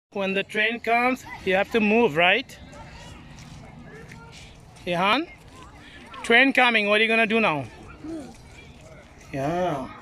When the train comes, you have to move, right? Ihan? Train coming, what are you gonna do now? Yeah.